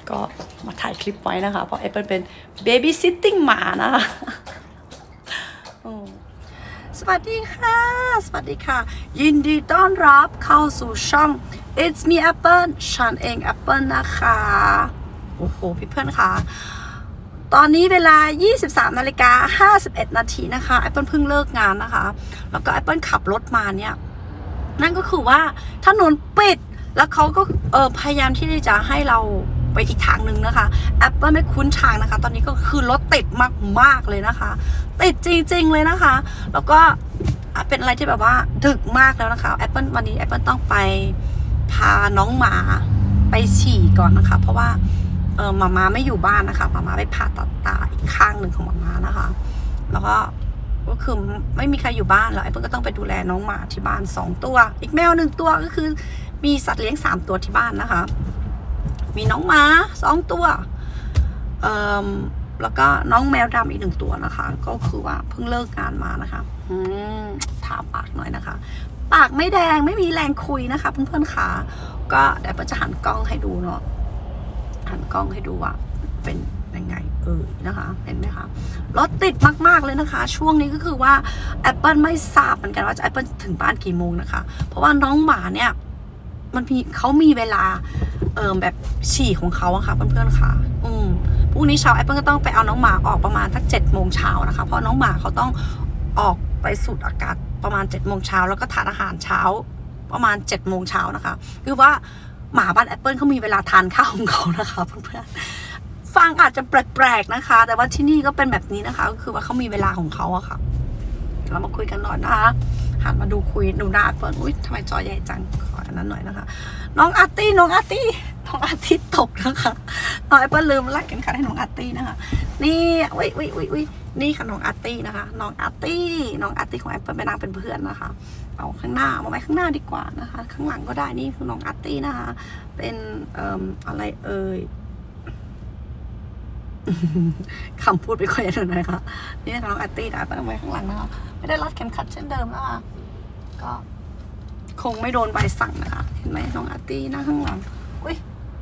ก็มาถ่ายคลิปไว้นะคะเพราะแอปเปิลเป็น baby sitting หมานะคะสวัสดีค่ะสวัสดีค่ะยินดีต้อนรับเข้าสู่ช่อง It's me Apple ฉันเอง Apple นะคะโอ้โหพี่เพื่อนค่ะตอนนี้เวลา 23:51 นาทีนะคะ Apple เพิ่งเลิกงานนะคะแล้วก็ Apple ขับรถมาเนี่ยนั่นก็คือว่าถนนปิดแล้วเขาก็พยายามที่จะให้เราไปอีกทางหนึ่งนะคะ Apple ไม่คุ้นทางนะคะตอนนี้ก็คือรถติดมากๆเลยนะคะติดจริงๆเลยนะคะแล้วก็เป็นอะไรที่แบบว่าดึกมากแล้วนะคะ Apple วันนี้ Apple ต้องไปพาน้องหมาไปฉี่ก่อนนะคะเพราะว่าหมาไม่อยู่บ้านนะคะหมาไปผ่าตัดตาอีกข้างหนึ่งของหมานะคะแล้วก็คือไม่มีใครอยู่บ้านแล้วAppleก็ต้องไปดูแลน้องหมาที่บ้าน2 ตัวอีกแมว1 ตัวก็คือมีสัตว์เลี้ยง3 ตัวที่บ้านนะคะมีน้องหมา2 ตัวแล้วก็น้องแมวดำอีก1 ตัวนะคะก็คือว่าเพิ่งเลิกงานมานะคะทาปากหน่อยนะคะปากไม่แดงไม่มีแรงคุยนะคะเพื่อนๆขาก็เดี๋ยวจะหันกล้องให้ดูเนาะหันกล้องให้ดูว่าเป็นยังไงนะคะเห็นไหมคะรถติดมากๆเลยนะคะช่วงนี้ก็คือว่า Apple ไม่ทราบเหมือนกันว่า Apple ถึงบ้านกี่โมงนะคะเพราะว่าน้องหมาเนี่ยเขามีเวลาแบบฉี่ของเขาอะค่ะเพื่อนๆค่ะพรุ่งนี้เช้า Apple ก็ต้องไปเอาน้องหมาออกประมาณสัก7 โมงเช้านะคะเพราะน้องหมาเขาต้องออกไปสูดอากาศประมาณ7 โมงเช้าแล้วก็ทานอาหารเช้าประมาณ7 โมงเช้านะคะคือว่าหมาบ้าน Apple เขามีเวลาทานข้าวของเขานะคะเพื่อนๆฟังอาจจะแปลกๆนะคะแต่ว่าที่นี่ก็เป็นแบบนี้นะคะก็คือว่าเขามีเวลาของเขาอะค่ะเรามาคุยกันหน่อยนะคะหันมาดูคุยดูหน้าเปิดอุ้ยทำไมจอใหญ่จังขออันนั้นหน่อยนะคะน้องอาร์ตี้ตกนะคะน้องแอปเปิลลืมรัดเข็มขัดให้น้องอาร์ตี้นะคะนี่วินี่ค่ะน้องอาร์ตี้นะคะน้องอาร์ตี้ของแอปเปิลไปนั่งเป็นเพื่อนนะคะเอาข้างหน้ามาไว้ข้างหน้าดีกว่านะคะข้างหลังก็ได้นี่คือน้องอาร์ตี้นะคะเป็นอะไรคำพูดไปค่อยเท่านั้นนะคะนี่นะคะน้องอาร์ตี้นะไปไว้ข้างหลังนะคะไม่ได้รัดเข็มขัดเช่นเดิมนะคะก็คงไม่โดนใบสั่งนะคะเห็นไหมน้องอาร์ตี้นะข้างหลังอุ้ย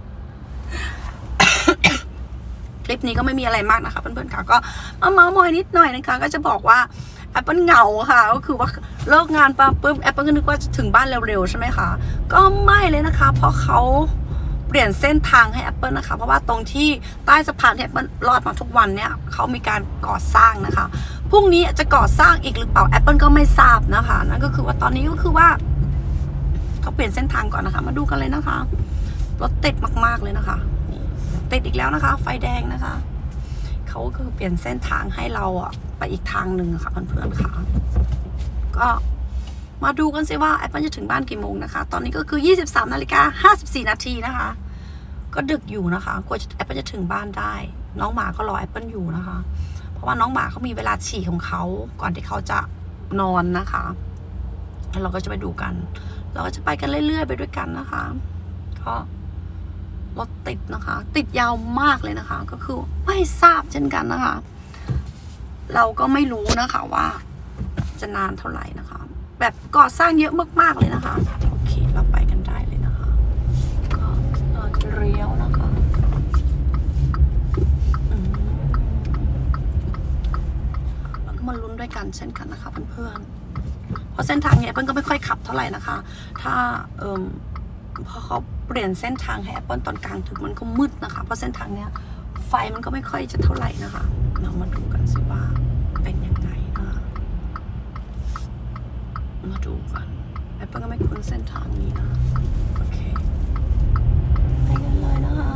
คลิปนี้ก็ไม่มีอะไรมากนะคะเพื่อนๆค่ะก็มาเมาส์มอยนิดหน่อยนะคะก็จะบอกว่าแอปเปิลเหงาค่ะก็คือว่าเลิกงานปุ๊บแอปเปิลก็นึกว่าจะถึงบ้านเร็วๆใช่ไหมคะก็ไม่เลยนะคะเพราะเขาเปลี่ยนเส้นทางให้แอปเปิลนะคะเพราะว่าตรงที่ใต้สะพานที่แอปเปิลลอดมาทุกวันเนี่ยเขามีการก่อสร้างนะคะพรุ่งนี้จะก่อสร้างอีกหรือเปล่าแอปเปิลก็ไม่ทราบนะคะนั่นก็คือว่าตอนนี้ก็คือว่าเขาเปลี่ยนเส้นทางก่อนนะคะมาดูกันเลยนะคะรถติดมากๆเลยนะคะติดอีกแล้วนะคะไฟแดงนะคะเขาคือเปลี่ยนเส้นทางให้เราอะไปอีกทางหนึ่งค่ะเพื่อนๆค่ะก็มาดูกันสิว่าแอปเปิลจะถึงบ้านกี่โมงนะคะตอนนี้ก็คือ 23:54 นาทีนะคะก็ดึกอยู่นะคะกว่าแอปเปิลจะถึงบ้านได้น้องหมาก็รอแอปเปิลอยู่นะคะเพราะว่าน้องหมาเขามีเวลาฉี่ของเขาก่อนที่เขาจะนอนนะคะแล้วเราก็จะไปดูกันเราก็จะไปกันเรื่อยๆไปด้วยกันนะคะก็รถติดนะคะติดยาวมากเลยนะคะก็คือไม่ทราบเช่นกันนะคะเราก็ไม่รู้นะคะว่าจะนานเท่าไหร่นะคะแบบก่อสร้างเยอะมากๆเลยนะคะโอเคเราไปกันได้เลยนะคะก็เราจะเลี้ยวนะคะแล้วก็มาลุ้นด้วยกันเช่นกันนะคะเพื่อนๆเพราะเส้นทางเนี้ยเพื่อนก็ไม่ค่อยขับเท่าไหร่นะคะถ้าพอเขาเปลี่ยนเส้นทางให้แอปเปิลตอนกลางถึงมันก็มืดนะคะเพราะเส้นทางเนี้ยไฟมันก็ไม่ค่อยจะเท่าไหร่นะคะเรามาดูกันสิว่าเป็นยังไงนะคะมาดูกันแอปเปิลก็ไม่คุ้นเส้นทางนี้นะโอเคไปกันเลยนะคะ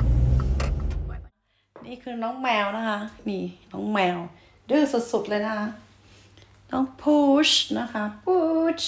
นี่คือน้องแมวนะคะนี่น้องแมวดื้อสุดๆเลยนะคะน้องพุชนะคะพุช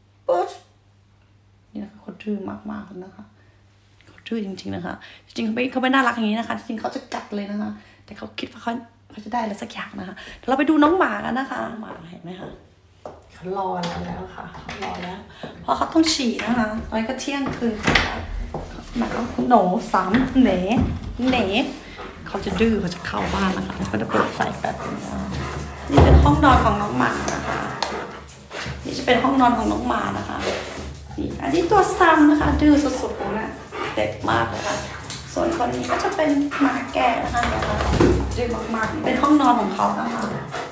นี่นะคะเขาดื้อมากๆนะคะเขาดื้อจริงๆนะคะจริงๆเขาไม่น่ารักอย่างนี้นะคะจริงๆเขาจะกัดเลยนะคะแต่เขาคิดว่าเขาจะได้อะไรสักอย่างนะคะเดี๋ยวเราไปดูน้องหมากันนะคะหมาเห็นไหมคะเขารอแล้วค่ะเขารอแล้วเพราะเขาต้องฉี่นะคะตอนนี้ก็เที่ยงคืนค่ะหมาโหน3เหน่เขาจะดื้อเขาจะเข้าบ้านนะคะเขาจะเปิดไฟแบบนี้นี่เป็นห้องนอนของน้องหมานะคะนี่จะเป็นห้องนอนของน้องหมานะคะนี่อันนี้ตัวซัมนะคะดื้อสุดๆเลยนะเด็กมากเลยค่ะส่วนตัวนี้ก็จะเป็นหมาแก่นะคะดื้อมากๆเป็นห้องนอนของเขานะคะ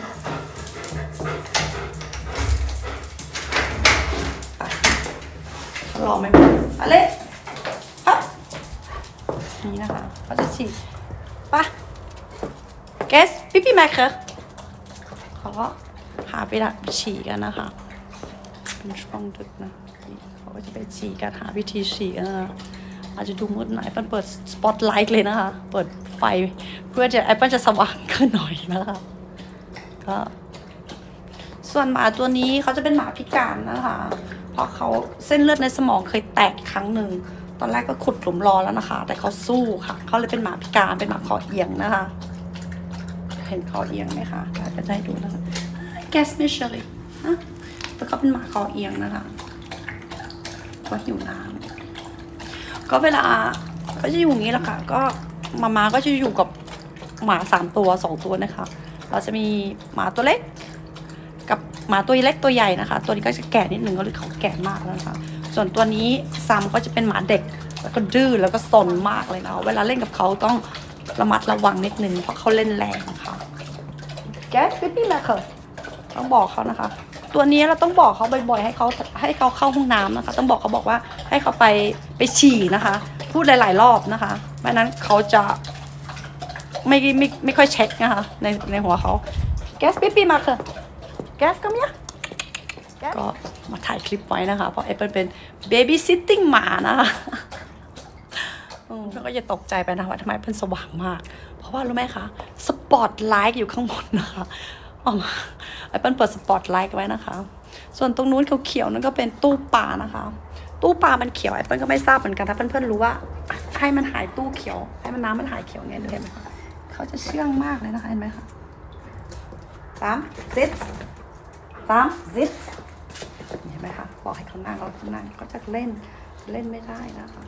รอไม่หมดอะไรครับนี่นะคะเขาจะฉีดปะแกสปิ๊ปแม็กค่ะเขาก็หาไปฉี่กันนะคะเป็นช่วงดึกนะเขาก็จะไปฉี่กันหาวิธีฉี่กันนะอาจจะดูมืดหน่อยเปิดสปอตไลท์เลยนะคะเปิดไฟเพื่อจะแอปเปิลจะสว่างขึ้นหน่อยนะคะก็ส่วนหมาตัวนี้เขาจะเป็นหมาพิการนะคะเพราะเขาเส้นเลือดในสมองเคยแตกครั้งหนึ่งตอนแรกก็ขุดหลุมรอแล้วนะคะแต่เขาสู้ค่ะเขาเลยเป็นหมาพิการเป็นหมาคอเอียงนะคะเห็นคอเอียงไหมคะจะได้ดูนะคะแกสเมชเชอรี่แล้วก็เป็นหมาคอเอียงนะคะก็หิวน้ำก็เวลาก็จะอยู่อย่างนี้แหละค่ะก็มาก็จะอยู่กับหมา3 ตัว 2 ตัวนะคะเราจะมีหมาตัวเล็กกับหมาตัวเล็กตัวใหญ่นะคะตัวนี้ก็จะแก่นิดนึงก็เลยเขาแก่มากแล้วนะคะส่วนตัวนี้ซัมก็จะเป็นหมาเด็กแล้วก็ดื้อแล้วก็ซนมากเลยนะเวลาเล่นกับเขาต้องระมัดระวังนิดนึงเพราะเขาเล่นแรงค่ะแกสปิ๊ปปี้แม่ค่ะต้องบอกเขานะคะตัวนี้เราต้องบอกเขาบ่อยๆให้เขาเข้าห้องน้ำนะคะต้องบอกเขาบอกว่าให้เขาไปฉี่นะคะพูดหลายๆรอบนะคะไม่นั้นเขาจะไม่ค่อยเช็คนะคะในหัวเขาแกสปิ๊ปปี้มาค่ะแกสก็เนี้ยก็มาถ่ายคลิปไว้นะคะเพราะแอปเปิลเป็นเบบี้ซิตติ้งหมานะคะเพื่อนก็จะตกใจไปนะว่าทำไมเพื่อนสว่างมากเพราะว่ารู้ไหมคะสปอตไลท์อยู่ข้างบนนะคะแอปเปิลเปิดสปอตไลท์ไว้นะคะส่วนตรงนู้นเขียวๆนั่นก็เป็นตู้ปลานะคะตู้ปลามันเขียวแอปเปิลก็ไม่ทราบเหมือนกันถ้าเพื่อนๆรู้ว่าให้มันหายตู้เขียวให้มันน้ำมันหายเขียวเนี่ยเห็นไหมคะเขาจะเชื่องมากเลยนะคะเห็นไหมคะซิทเห็นไหมคะบอกให้เขานั่งเรานั่งเขาจะเล่นไม่ได้นะคะ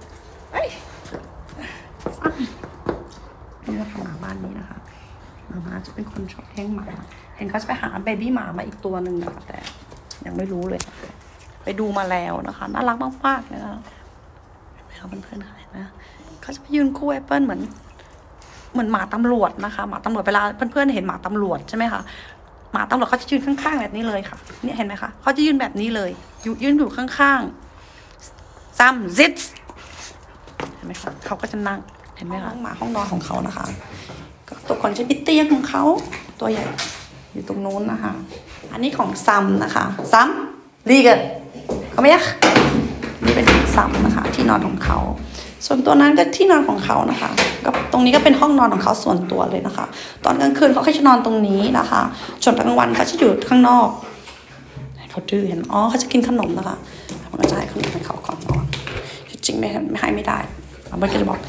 นี่เราทำหมาบ้านนี้นะคะหมาจะเป็นคนชอบเลี้ยงหมาเห็นเขาจะไปหาเบบี้หมามาอีกตัวหนึ่งนะคะแต่ยังไม่รู้เลยไปดูมาแล้วนะคะน่ารักมากๆเลยนะเขาเพื่อนๆเห็นไหมเขาจะไปยืนคู่แอปเปิลเหมือนหมาตำรวจนะคะหมาตำรวจเวลาเพื่อนๆเห็นหมาตำรวจใช่ไหมคะหมาตำรวจเขาจะยืนข้างๆแบบนี้เลยค่ะเนี่ยเห็นไหมคะเขาจะยืนแบบนี้เลยยืนอยู่ข้างๆซัมซิทเห็นไหมคะเขาก็จะนั่งเห็นไหมคะหมาห้องนอนของเขานะคะตัวคนจะมีเตียงของเขาตัวใหญ่อยู่ตรงนู้นนะคะอันนี้ของซัมนะคะซัมลีกันเขาไม่ยักนี่เป็นซัมนะคะที่นอนของเขาส่วนตัวนั้นก็ที่นอนของเขานะคะก็ตรงนี้ก็เป็นห้องนอนของเขาส่วนตัวเลยนะคะตอนกลางคืนเขาจะนอนตรงนี้นะคะส่วนกลางวันเขาจะอยู่ข้างนอกเขาดื้อเห็นเขาจะกินขนมนะคะมันก็จะให้ขนมให้เขาก่อนนอนจริงไม่ให้ไม่ได้มันก็จะบอก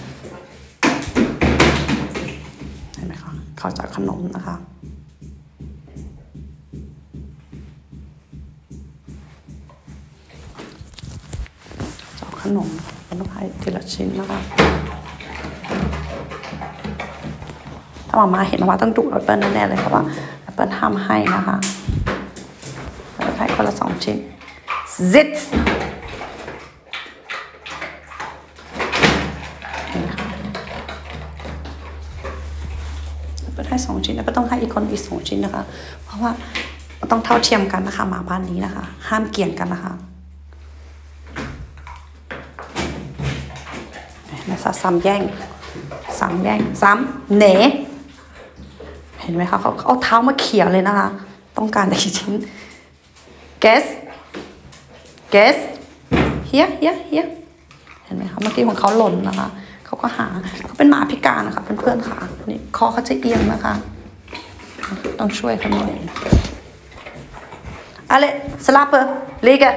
เห็นไหมคะเขาจะขนมนะคะจะขนมต้องให้ทีละชิ้นนะคะถ้ามาเห็นว่าต้องดุแอปเปิลแน่ๆเลยเพราะว่าแอปเปิลห้ามให้นะคะแล้วให้คนละ2 ชิ้นซิทให้2 ชิ้นแล้วก็ต้องให้อีกคนอีก2 ชิ้นนะคะเพราะว่าต้องเท่าเทียมกันนะคะหมาบ้านนี้นะคะห้ามเกี่ยงกันนะคะนะคะซ้ำแย่งซ้ำเหนเห็นไหมคะเขาเอาเท้ามาเขี่ยเลยนะคะต้องการอีกชิ้น guess here เห็นไหมคะเมื่อกี้ของเขาหล่นนะคะเขาก็หาเขาเป็นหมาพิการนะคะเพื่อนๆค่ะนี่คอเขาจะเอียงนะคะต้องช่วยเขาหน่อยอะไรสลับเปอร์ลีก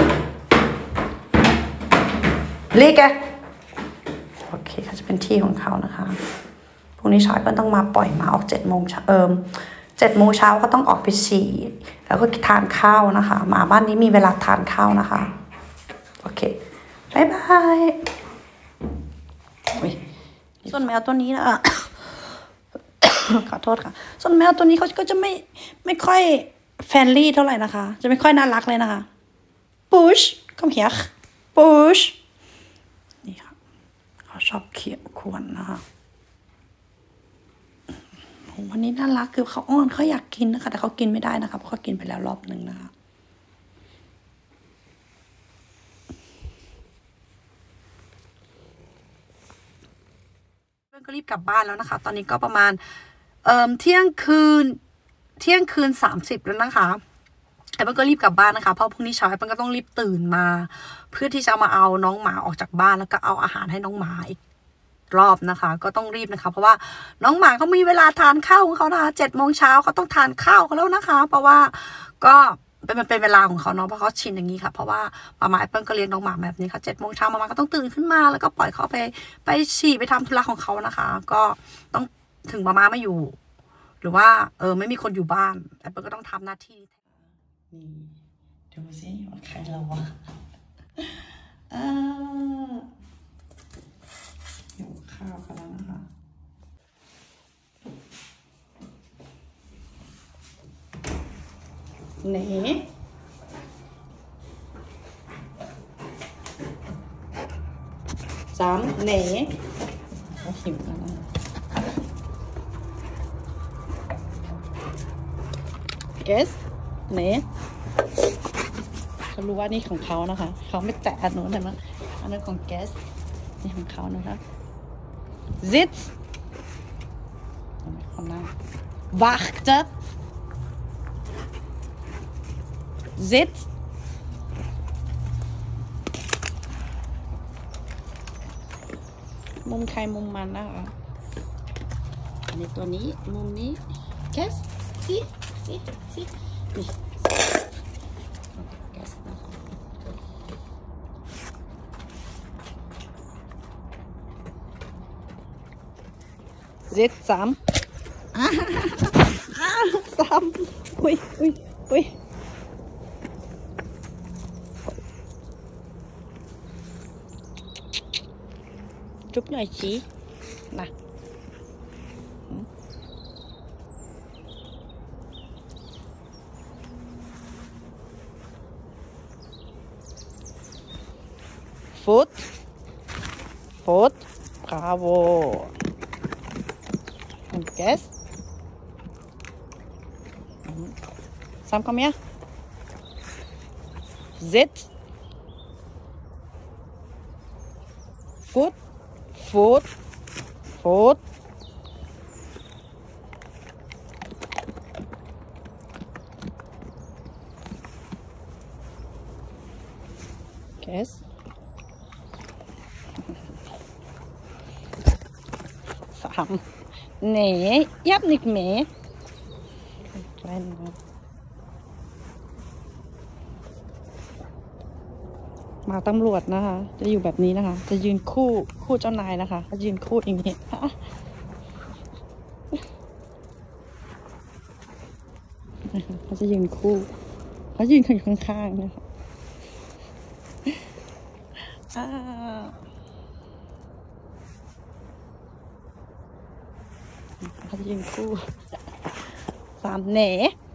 โอเคเขาจะเป็นที่ของเขานะคะพรุ่งนี้เช้าเปิ้ลต้องมาปล่อยหมาออก7 โมง7 โมงเช้าก็ต้องออกไปฉี่แล้วก็ทานข้าวนะคะหมาบ้านนี้มีเวลาทานข้าวนะคะโอเคบ๊ายบายส่วนแมวตัวนี้นะ ขอโทษค่ะส่วนแมวตัวนี้เขาก็จะไม่ค่อยแฟรนลี่เท่าไหร่นะคะจะไม่ค่อยน่ารักเลยนะคะปุชcome here ปุชนี่ค่ะเขาเขาชอบเขี่ยขวนนะคะวันนี้น่ารักคือเขาอ้อนเขาอยากกินนะคะแต่เขากินไม่ได้นะคะเพราะเขากินไปแล้วรอบหนึ่งนะคะเพื่อนก็รีบกลับบ้านแล้วนะคะตอนนี้ก็ประมาณเที่ยงคืน30แล้วนะคะไอ้เปิ้ลก็รีบกลับบ้านนะคะเพราะพรุ่งนี้เช้าไอ้เปิ้ลก็ต้องรีบตื่นมาเพื่อที่จะมาเอาน้องหมาออกจากบ้านแล้วก็เอาอาหารให้น้องหมาอีกรอบนะคะก็ต้องรีบนะคะเพราะว่าน้องหมาเขามีเวลาทานข้าวของเขานะคะ7 โมงเช้าเขาต้องทานข้าวเขาแล้วนะคะเพราะว่าก็เป็นเวลาของเขาเนาะเพราะเขาชินอย่างนี้ค่ะเพราะว่ามาแอปเปิ้ลก็เลี้ยงน้องหมาแบบนี้ค่ะ7 โมงเช้ามาก็ต้องตื่นขึ้นมาแล้วก็ปล่อยเขาไปฉี่ไปทำธุระของเขานะคะก็ต้องถึงมาไม่อยู่หรือว่าไม่มีคนอยู่บ้านแอปเปิ้ลก็ต้องทำหน้าที่นี่ดูสิว่าใครเราวะหิวข้าวกันแล้วนะคะเน่3เน่เขาหิวแล้วนะเกสเน่เขารู้ว่านี่ของเขานะคะเขาไม่แตะอันนู้นเลยมั้งอันนั้นของเกสนี่ของเขานะคะ Sitz Warte Sitz มุมใครมุมมันนะคะอันนี้ตัวนี้มุมนี้ Guess สินี่ Guess นะคะ Sitz 3 อุ้ยจุ๊บหน่อยชี้นะFoot bravo und Guess Sam komm her Sitz Foot Guess 3 Nee, ihr habt nicht mehr. Klein, มาตำรวจนะคะจะอยู่แบบนี้นะคะจะยืนคู่เจ้านายนะคะจะยืนคู่อย่างนี้เขาจะยืนคู่เขายืนข้างๆนะคะเขาจะยืนคู่3เหน่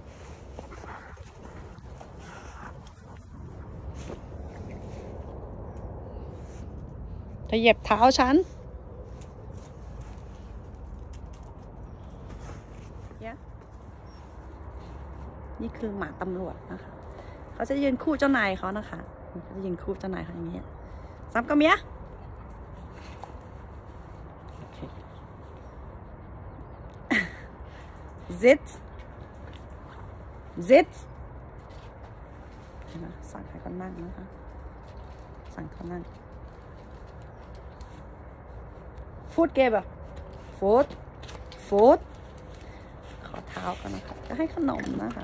เหยียบเท้าฉันนี่คือหมาตำรวจนะคะเขาจะยืนคู่เจ้านายเขานะคะเขาจะยืนคู่เจ้านายเขาอย่างนี้ซ้ำกับเมียSitz สั่งให้เขานั่งนะคะสั่งเขานั่งFootgeber Foot ขอเท้ากันนะคะจะให้ขนมนะคะ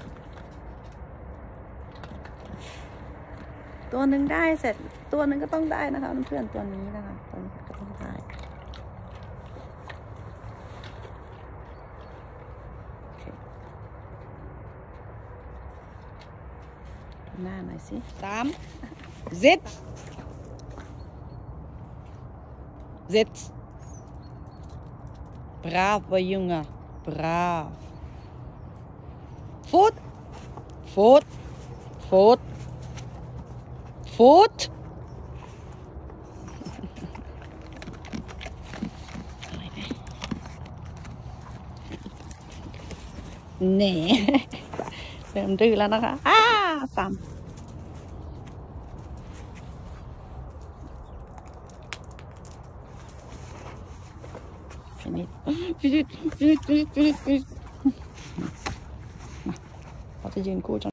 ตัวหนึ่งได้เสร็จตัวหนึ่งก็ต้องได้นะคะเพื่อนตัวนี้นะคะตัวนี้ก็ต้องได้หน้าหน่อยสิ3 Sitz Bravo Junge brav Foot เน่เริ่มดื้อแล้วนะคะสามนิดเราจะยืนคู่จน